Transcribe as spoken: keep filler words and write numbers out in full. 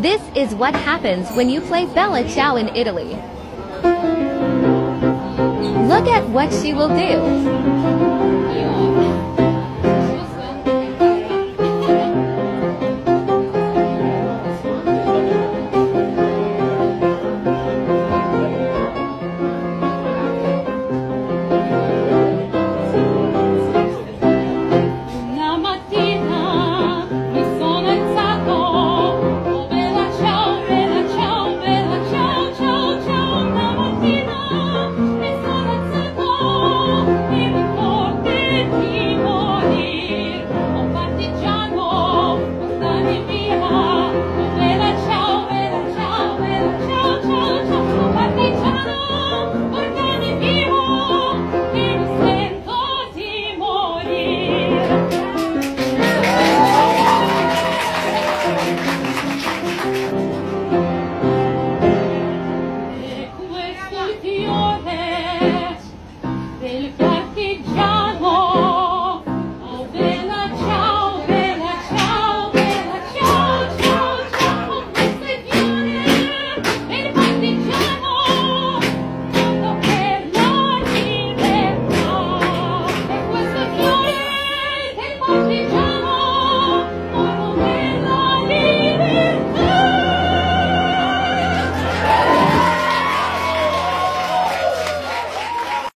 This is what happens when you play Bella Ciao in Italy. Look at what she will do.